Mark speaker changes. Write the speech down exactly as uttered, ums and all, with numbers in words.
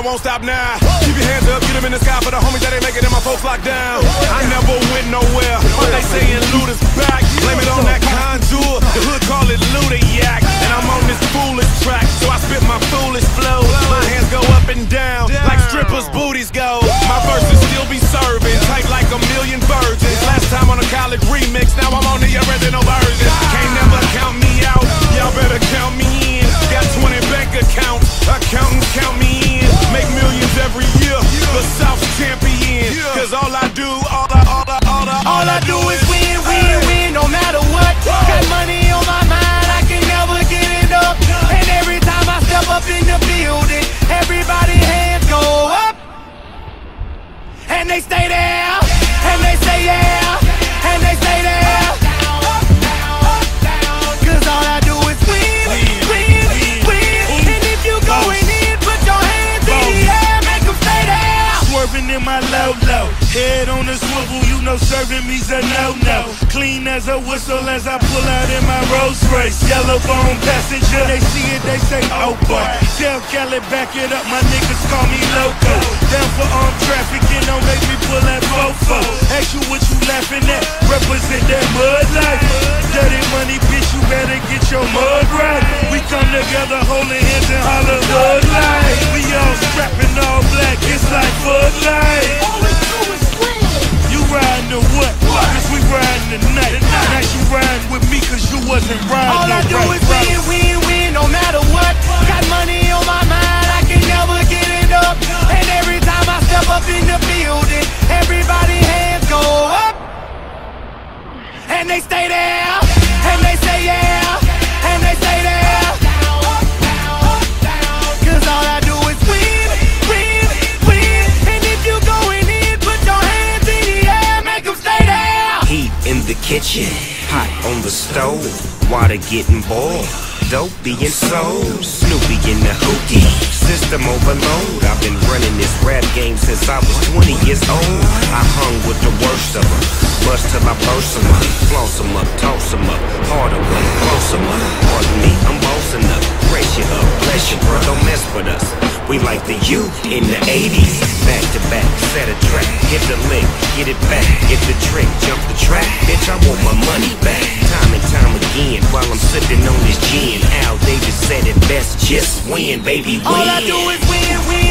Speaker 1: won't stop now. Keep your hands up, get them in the sky for the homies that ain't making it, my folks locked down. I never went nowhere, but they saying loot is back. Blame it on that contour, the hood call it Ludiac. And I'm on this foolish track, so I spit my foolish flow. My hands go up and down, like strippers' booties go. My verses still be serving, tight like a million virgins. Last time on a college remix, now I'm on the original version. Can't never count me out, y'all better count me in. Got twenty bank accounts, accountants count me in. Make millions every year, the South's champion. Cause all I do, all I, all I, all I, all I do is win, win, win, no matter what. Got money on my mind, I can never get it up. And every time I step up in the building, everybody hands go up. And they stay there, and they say yeah, and they stay there. Cause all I do is win, win, win. And if you going in, put your hands in the air, make them stay there.
Speaker 2: Swerving in my low-low, head on the swivel, you know serving me's a no-no. Clean as a whistle as I pull out in my Rolls Royce. Yellow bone passenger, they see it, they say, oh boy. Tell Cali, back it up, my niggas call me loco. Down for armed trafficking, don't make me pull that fofo. Ask you what you laughing at, represent that mud life. Dirty money, bitch, you better get your mud right. We come together, holding hands and holler hood life. We all strapping all black, it's like Bud Light.
Speaker 3: All we do is win.
Speaker 2: You riding to what? Cause we riding tonight. Now you riding with me cause you wasn't riding.
Speaker 1: All I do
Speaker 2: right,
Speaker 1: is win, win, win, no matter what. Got money on my mind, I can never get it up. And every time I step up in the building, everybody hands go up. And they stay there, and they say yeah, and they stay there. Cause all I do is win, win, win. And if you going in, put your hands in the air, make them stay there.
Speaker 4: Heat in the kitchen, hot on the stove, water getting boiled, dope being sold, Snoopy in the hookie, system overload. I've been running this rap game since I was twenty years old. I hung with the worst of them, bust till I burst them up, floss them up, toss them up, harder way, close them up. Pardon me, I'm bossing up, brace you up, bless you, bro, don't mess with us. We like the youth in the eighties, back to back, set a track, hit the lick, get it back, get the trick, jump the track. Bitch, I want my money back, time and time again, while I'm sipping on this gin. Al Davis said it best, just win, baby, win.
Speaker 1: All I do is win, win.